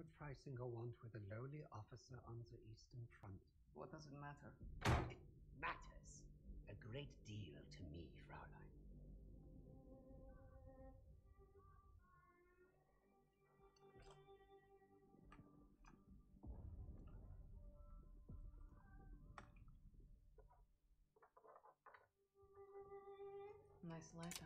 would Freisinger want with a lowly officer on the Eastern Front? What does it matter? It matters a great deal to me, Fraulein. Nice letter.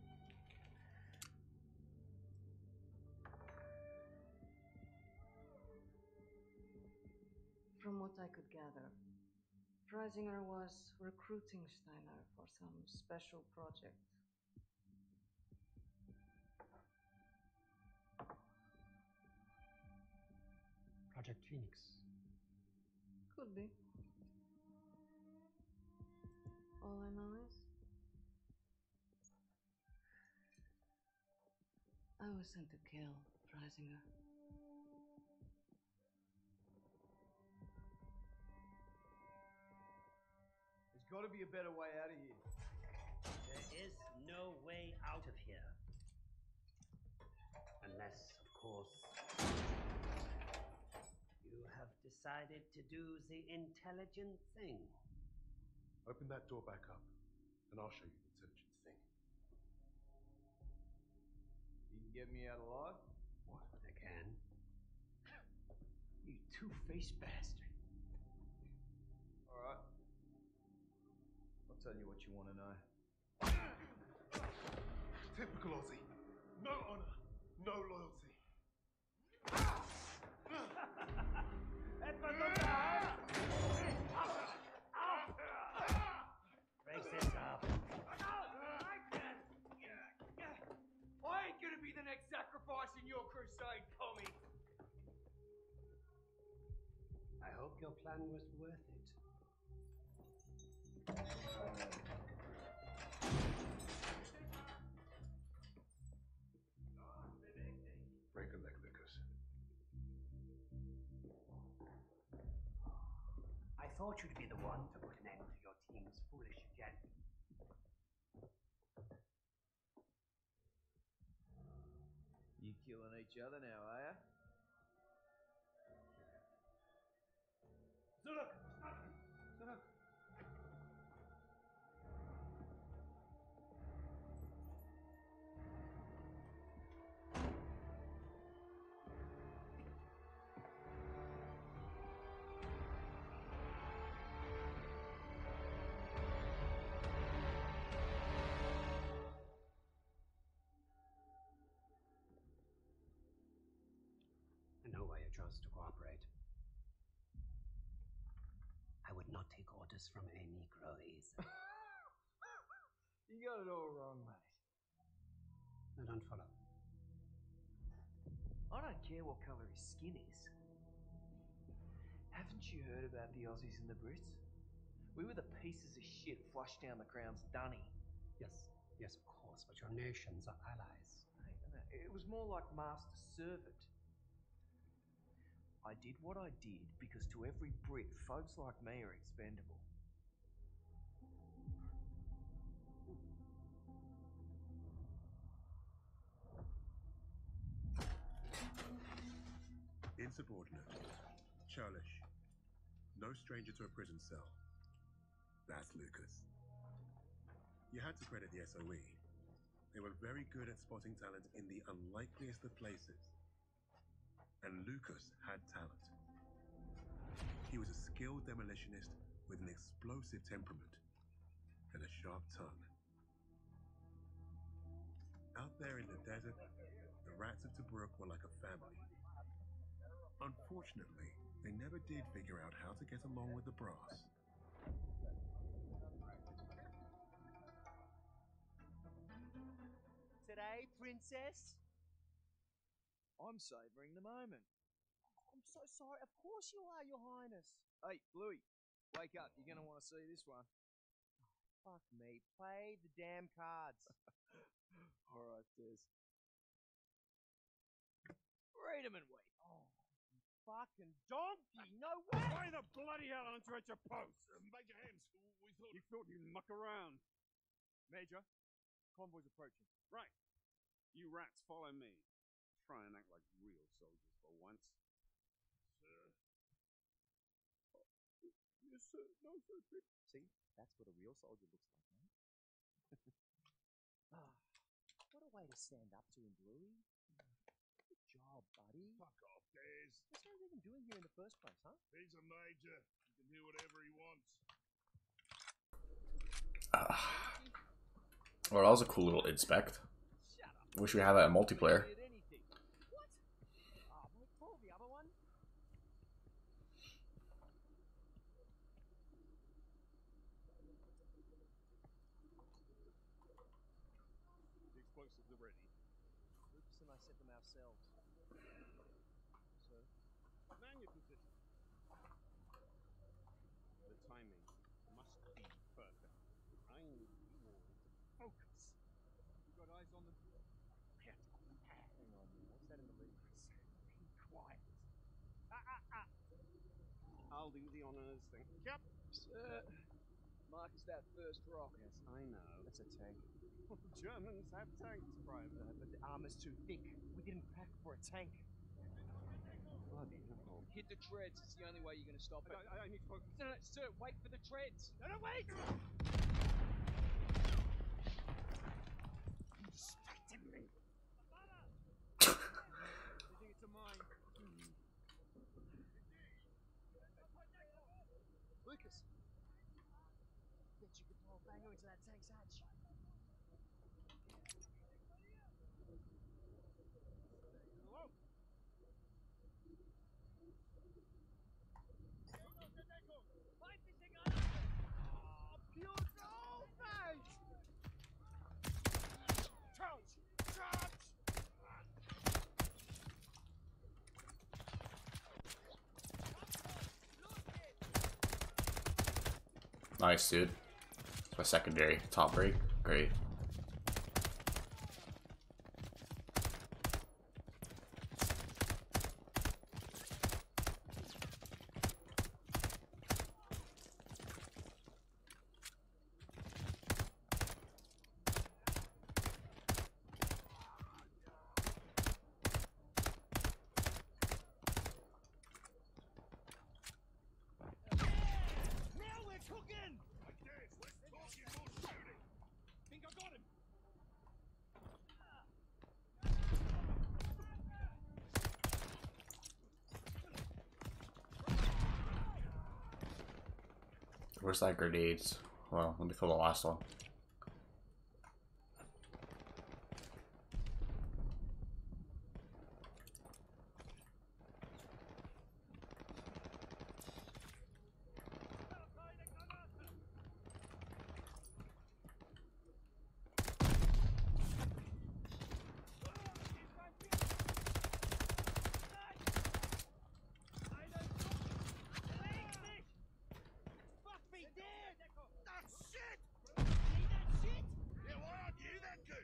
From what I could gather, Freisinger was recruiting Steiner for some special project. Project Phoenix. Could be. All I know is I was sent to kill Freisinger. There's got to be a better way out of here. There is no way out of here. Unless, of course, you have decided to do the intelligent thing. Open that door back up, and I'll show you the intelligent thing. You can get me out alive? What? I can. You two-faced bastard. All right. I'll tell you what you want to know. Typical Aussie. No honor, no loyalty. Break this up. I ain't gonna be the next sacrifice in your crusade, commie. I hope your plan was worth it. Break a leg, Lucas. I thought you'd be the one to put an end to your team's foolish agenda. You killing each other now, are ya? Zuluk! Zuluk! I know why you chose to cooperate. I would not take orders from a Negro either. You got it all wrong, mate. I don't follow. I don't care what colour his skin is. Haven't you heard about the Aussies and the Brits? We were the pieces of shit flushed down the Crown's dunny. Yes, yes, of course, but your nations are allies. It was more like master-servant. I did what I did because to every Brit, folks like me are expendable. Insubordinate. Churlish. No stranger to a prison cell. That's Lucas. You had to credit the SOE. They were very good at spotting talent in the unlikeliest of places. And Lucas had talent. He was a skilled demolitionist with an explosive temperament and a sharp tongue. Out there in the desert, the rats of Tobruk were like a family. Unfortunately, they never did figure out how to get along with the brass. Today, princess? I'm savouring the moment. I'm so sorry. Of course you are, your highness. Hey, Bluey, wake up. You're going to want to see this one. Fuck me. Play the damn cards. All right, Des. Read 'em and wait. Oh, you fucking donkey. No way. Why the bloody hell aren't you at your post? Major Hens, we thought... We thought you'd muck around. Major, convoy's approaching. Right. You rats follow me. Try and act like real soldiers for once. sir. No, sir. See, that's what a real soldier looks like, mate. What a way to stand up to him, Bluey. Good job, buddy. Fuck off, Des. What's he even doing here in the first place, huh? He's a major. He can do whatever he wants. Well, that was a cool little inspect. Wish we had that in multiplayer. What? Oh, wait, pull the other one. The explosives are ready. Lucas and I set them ourselves. So, Man your position. The timing must be perfect. I need you all to focus. You got eyes on them? hang on now. What's that in the lead? Be quiet. I'll do the honors. Thank you. Yep. Sir, Mark is that first rock. Yes, I know. That's a tank. Germans have tanks, Private. But the armor's too thick. We didn't pack for a tank. Bloody hell. Hit the treads. It's the only way you're going to stop it. I need to focus. No, no, sir, wait for the treads. No, wait! You distracted me. You think it's a mine? Lucas! Bet you could throw a banger into that tank's hatch. Hello? Pure gold, mate! Charge! Charge! Nice, dude. It's my secondary. Top break. Great. Now we're cooking! I guess let's talking more shooting. Think I got him. Where's that grenades? Well, let me throw the last one. Fuck me dead! That shit! See that shit? Yeah, why aren't you that good?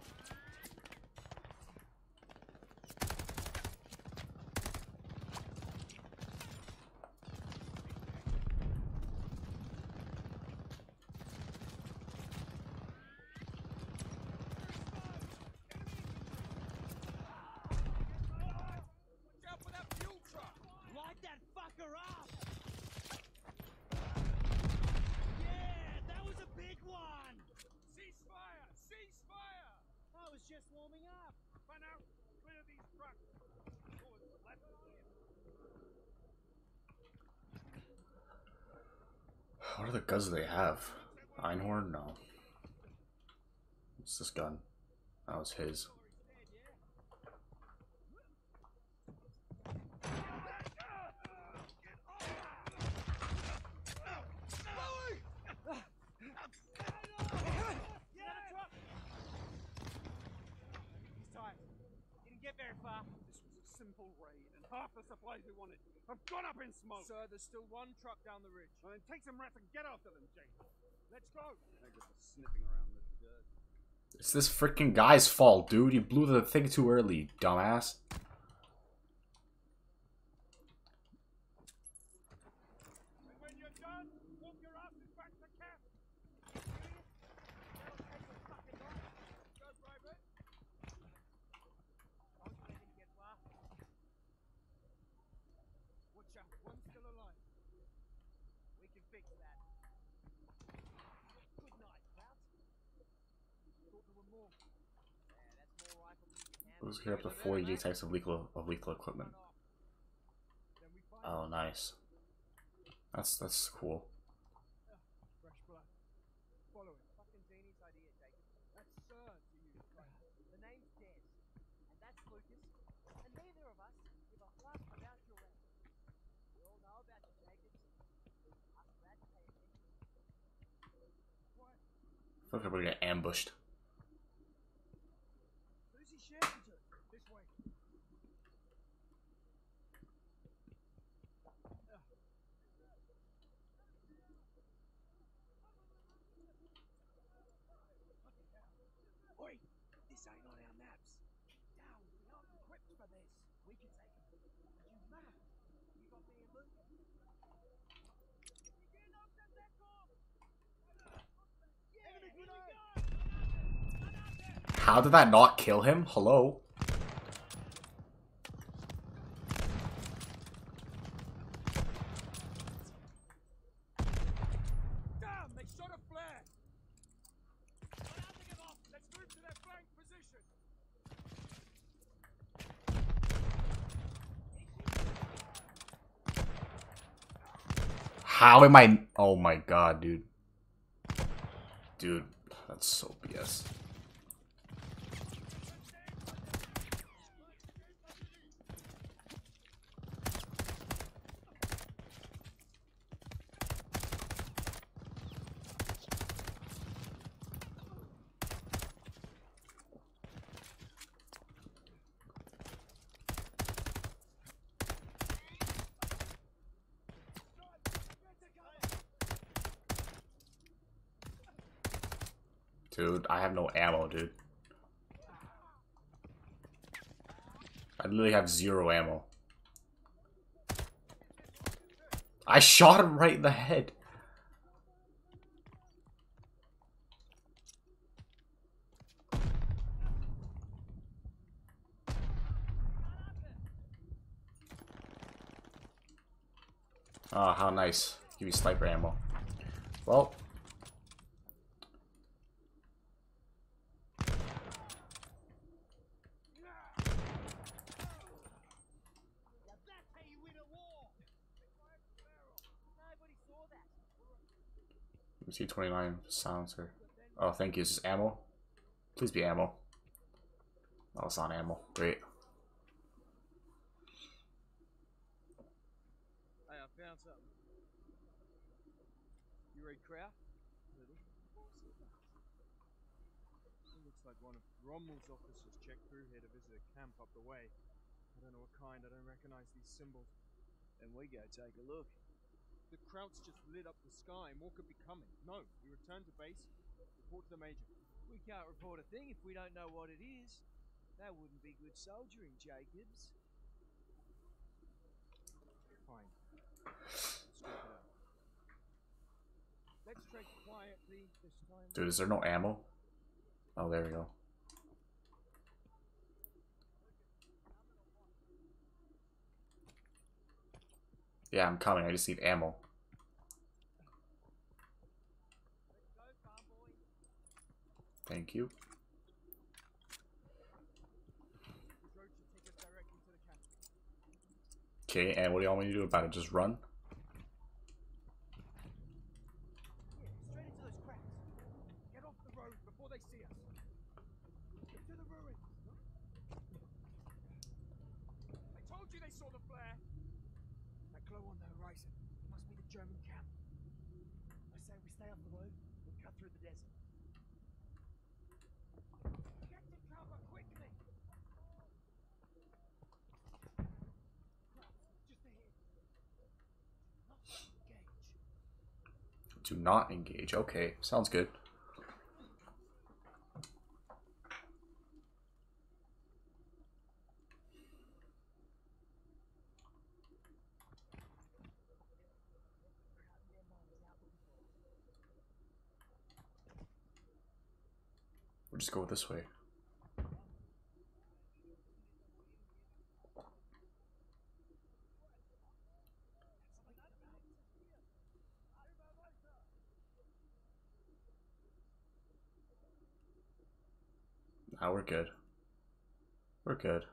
Watch out for that fuel truck. Light that fucker up! Yeah, that was a big one! Ceasefire! Ceasefire! I was just warming up. Run out. Clear these trucks. Forward, left. What are the guns they have? Einhorn? No. What's this gun? That was his. He's tired. Didn't get very far. This was a simple raid, and half the supplies we wanted have gone up in smoke. Sir, there's still one truck down the ridge. Well, then take some rats and get after them, Jake. Let's go. Thank you for sniffing around the dirt. It's this freaking guy's fault, dude. You blew the thing too early, dumbass. And when you're done, walk your asses back to camp. Go, Private. Hopefully they didn't get far. Watch out, one's still alive. We can fix that. Good night, Kraut. Thought there were more. Yeah, that's more rifle than you can handle. Those get up to 40 types of lethal equipment. Then we find Oh, nice. That's cool. fresh blood. Follow it. Fucking Zany's idea, Jacob. That's Sir to you. The name's Des. And that's Lucas. And neither of us give a fuck about your rank. We all know about the Jacobs. Us rats pay attention. What? I feel like we're gonna get ambushed. Who's he shouting to? This way. Oi! This ain't on our maps. Down, we aren't equipped for this. We can take him. You mad? You got me and Luke? How did that not kill him? Hello? Damn, they shot a flare! Let's move to their flank position! How am I? Oh my god, dude. Dude, that's so BS. Dude, I have no ammo, dude. I literally have 0 ammo. I shot him right in the head. Oh, how nice. Give you sniper ammo. Well. C29 silencer. Oh, thank you. Is this ammo? Please be ammo. Oh, it's not ammo. Great. Hey, I found something. You read Kraut? Little. It looks like one of Rommel's officers checked through here to visit a camp up the way. I don't know what kind. I don't recognize these symbols. Then we go take a look. The Krauts just lit up the sky. More could be coming. No, we return to base. Report to the Major. We can't report a thing if we don't know what it is. That wouldn't be good soldiering, Jacobs. Fine. Let's check it out. Let's tread quietly this time. Dude, is there no ammo? Oh, there we go. Yeah, I'm coming. I just need ammo. Thank you. Okay, and what do y'all want me to do about it? Just run? Yeah, straight into those cracks. Get off the road before they see us. Get to the ruins. I told you they saw the flare! That glow on the horizon must be the German camp. I say we stay off the road and cut through the desert. Get to cover quickly! Just ahead. Engage. Do not engage. Okay, sounds good. We'll just go this way. Oh, we're good. We're good.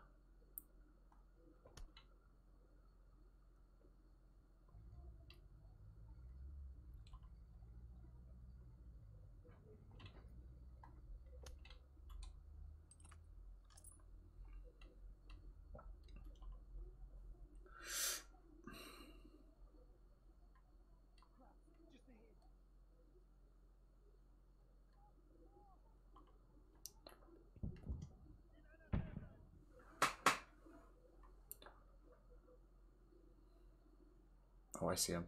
Oh, I see him.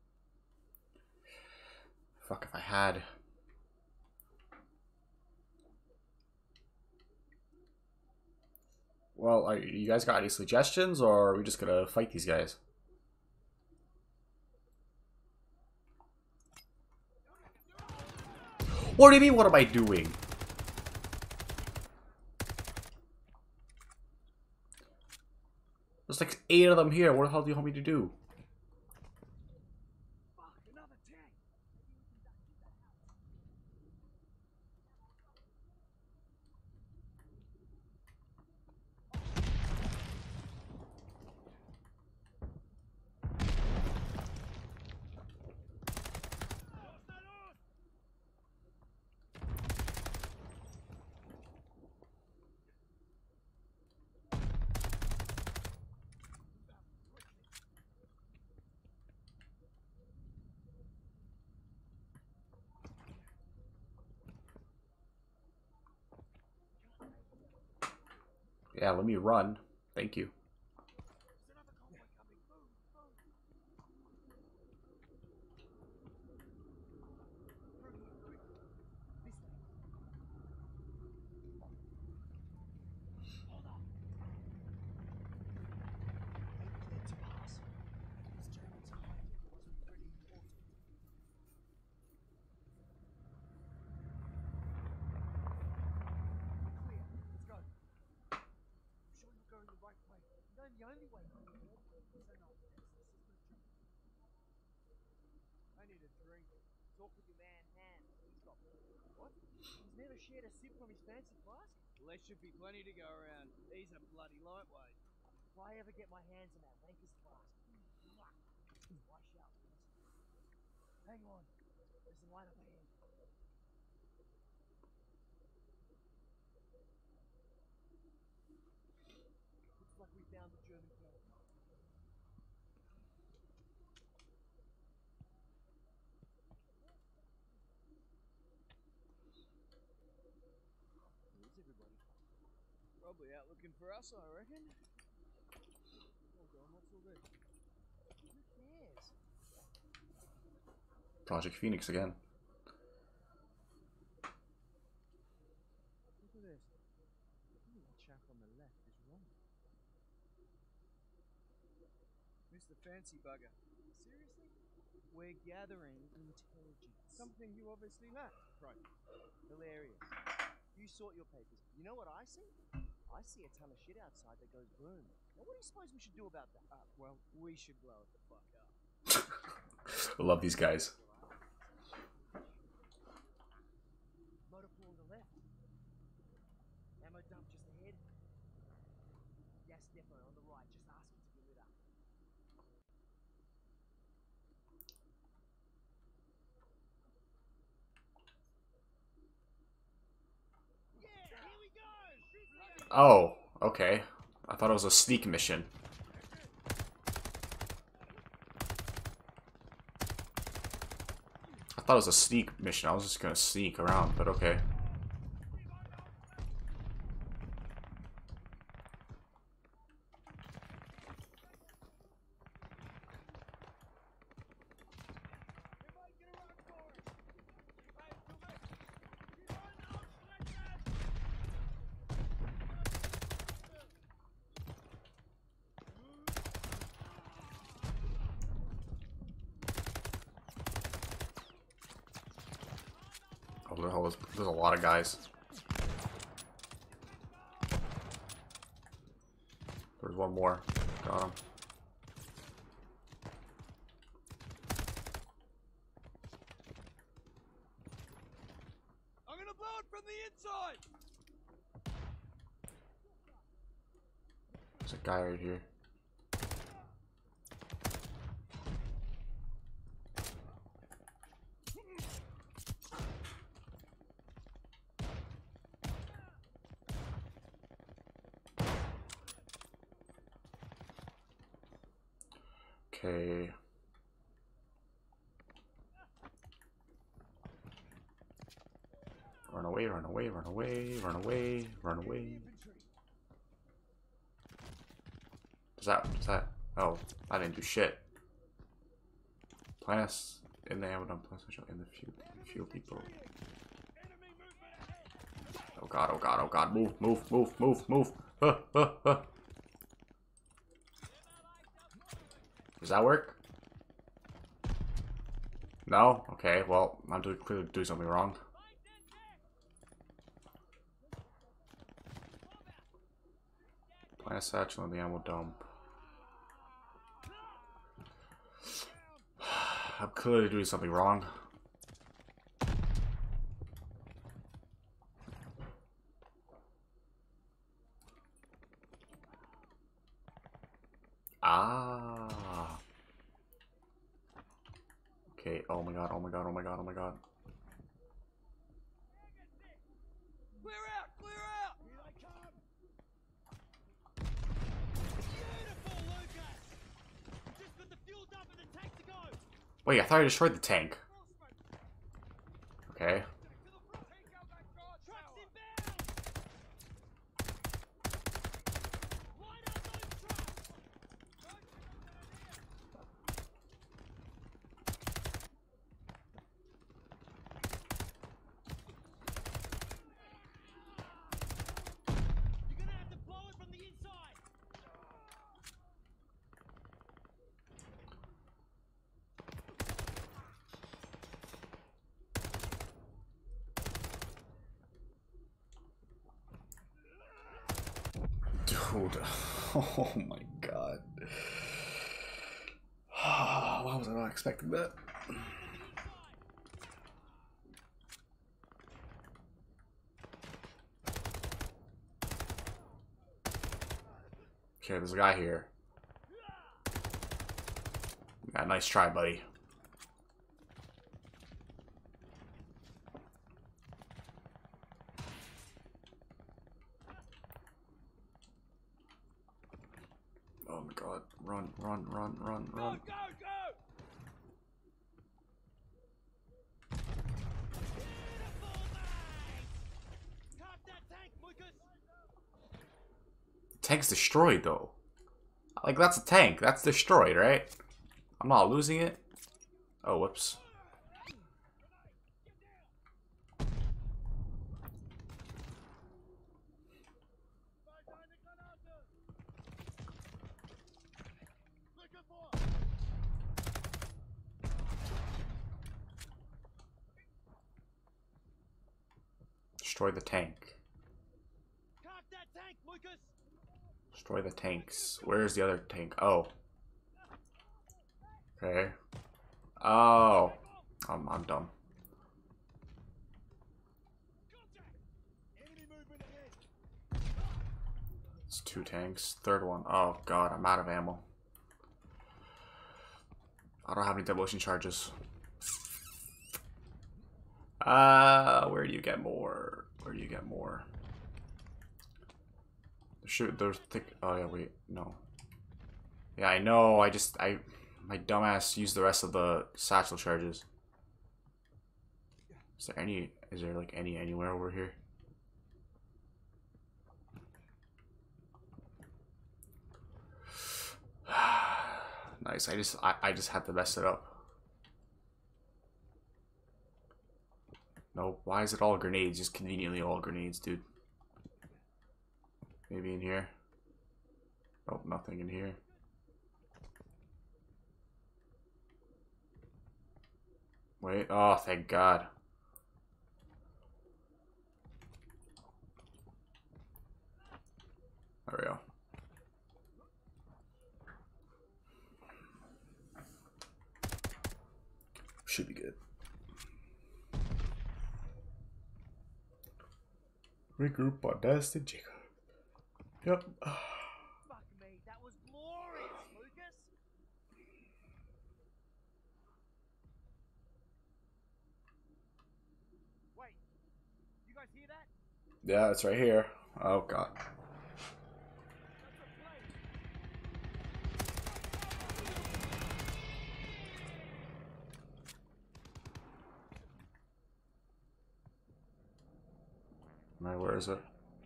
Fuck, if I had... Well, are you guys got any suggestions, or are we just gonna fight these guys? What do you mean, what am I doing? There's like 8 of them here. What the hell do you want me to do? Fuck, another tank. Yeah, let me run. Thank you. The only way. I need a drink. Talk with your man, Han. He's got what? He's never shared a sip from his fancy flask? Well, there should be plenty to go around. He's a bloody lightweight. If I ever get my hands on that wanker's flask, I shall. Hang on. There's a light up ahead. Looks like we found the German camp. Where's everybody? Probably out looking for us, I reckon. Hold on, what's all this? Who cares? Project Phoenix again. Look at this. The chap on the left is wrong. Mr. Fancy Bugger. Seriously? We're gathering intelligence. Something you obviously lack. Right. Hilarious. You sort your papers. You know what I see? I see a ton of shit outside that goes boom. Now what do you suppose we should do about that? Well, we should blow it the fuck up. I love these guys. Motor pool on the left. Ammo dump just ahead. Gas depot on the right, just asking to be lit up. Yeah, here we go! Oh, okay. I thought it was a sneak mission. I thought it was a sneak mission. I was just gonna sneak around, but okay. Oh, there's a lot of guys. There's one more. Got him. I'm gonna blow it from the inside! There's a guy right here. Okay. Run away, run away, run away, run away, run away. Does that, oh, I didn't do shit. Planus in the ammo dump, in the fuel depot. Oh god, oh god, oh god, move, move, move, move, move. Does that work? No? Okay, well, I'm clearly doing something wrong. Plant a satchel in the ammo dump. I'm clearly doing something wrong. Ah. Okay, oh my god, oh my god, oh my god, oh my god. Clear out! Clear out! Here they come! Beautiful, Lucas! Just got the fuel dump and the tank to go! Wait, I thought I destroyed the tank. Okay. Trucks inbound! Line up those trucks! You're gonna have to blow it from the inside! Dude, oh my god. Why was I not expecting that? Okay, there's a guy here. Yeah, nice try, buddy. Oh my god. Run, run, run, run, run. Go, go! Beautiful, mate! Carve that tank, Lucas! Tank's destroyed, though. Like, that's a tank. That's destroyed, right? I'm not losing it. Oh, whoops. Destroy the tank. Carve that tank, Lucas! Destroy the tanks. Where's the other tank? Oh. Okay. Oh. I'm dumb. Enemy movement ahead! It's 2 tanks. Third one. Oh god, I'm out of ammo. I don't have any demolition charges. Where do you get more? Where do you get more? Shoot, there's thick. Oh yeah, wait, no. Yeah, I know. My dumbass used the rest of the satchel charges. Is there any? Is there like anywhere over here? Nice. I just had to mess it up. No, why is it all grenades? Just conveniently all grenades, dude. Maybe in here. Oh, nothing in here. Wait, oh, thank God. There we go. Should be good. Regroup, Audacity, Jacob. Yep. Fuck me. hear that? Yeah, it's right here. Oh god. Alright, where is it?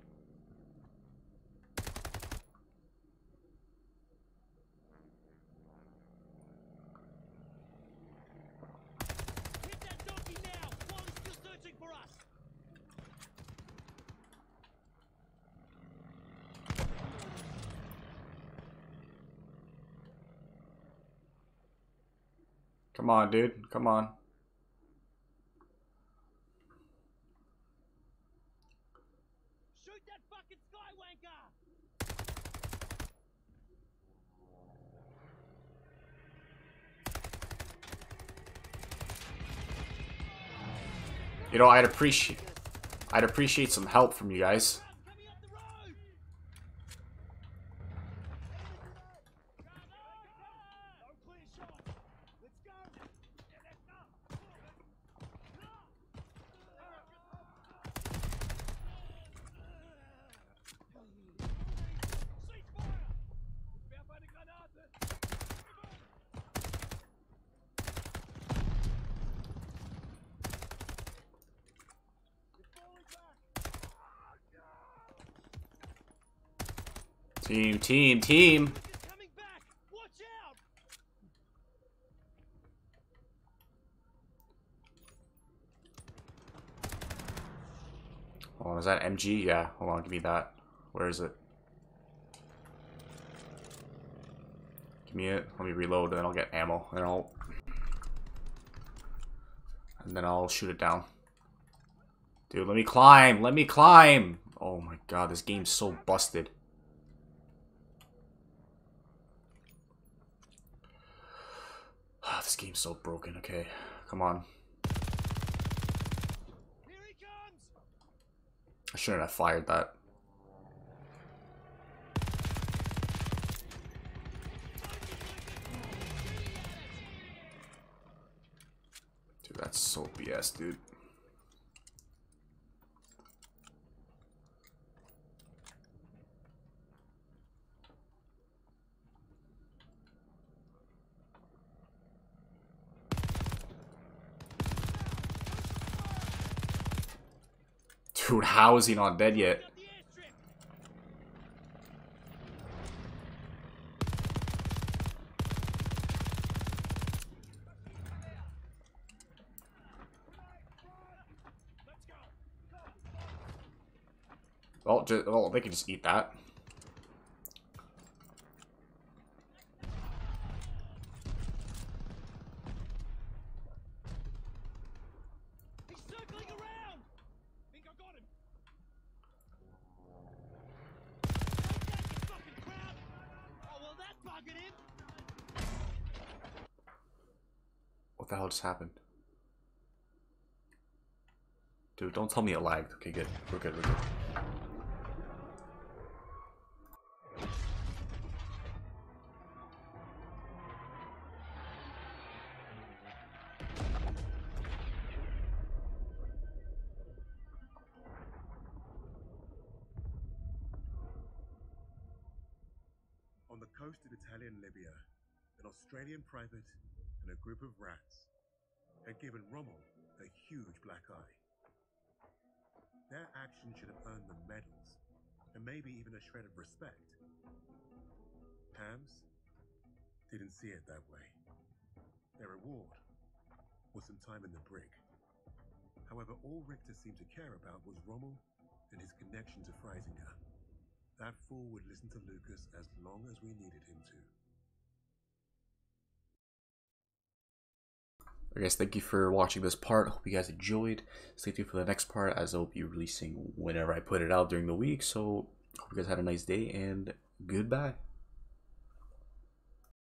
Hit that donkey now while he's still searching for us. Come on, dude. Come on. Shoot that fucking skywanker! You know, I'd appreciate some help from you guys. Coming up the road! No clear shot. Let's go. Yeah, let's go. Ceasefire! Wer hat eine Granate? It's falling back. Team. It's coming back. Watch out! Hold on, is that MG? Yeah, hold on, give me that. Where is it? Give me it. Let me reload, and then I'll get ammo, and then I'll shoot it down. Dude, let me climb. Let me climb. Oh my god, this game's so busted. This game's so broken. Okay, come on. Here he comes! I shouldn't have fired that. Dude, that's so BS, dude. Dude, how is he not dead yet? Got the airstrip! Let's go! Well, they can just eat that. He's circling around! Think I got him! Take that, you fucking crowd! Oh, well, that buggered him! What the hell just happened? Dude, don't tell me it lagged. Okay, good. We're good. On the coast of Italian Libya, an Australian private and a group of rats had given Rommel a huge black eye. Their action should have earned them medals, and maybe even a shred of respect. Hams didn't see it that way. Their reward was some time in the brig. However, all Richter seemed to care about was Rommel and his connection to Freisinger. That fool would listen to Lucas as long as we needed him to. I guess thank you for watching this part. Hope you guys enjoyed. Stay tuned for the next part, as I'll be releasing whenever I put it out during the week. So hope you guys had a nice day, and goodbye.